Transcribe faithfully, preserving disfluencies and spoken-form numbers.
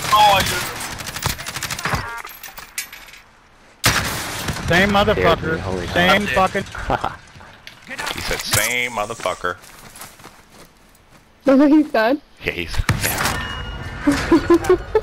Oh, Same motherfucker. Me, Same fucking. He said, same motherfucker. That's what he said? Yeah, he's... Yeah.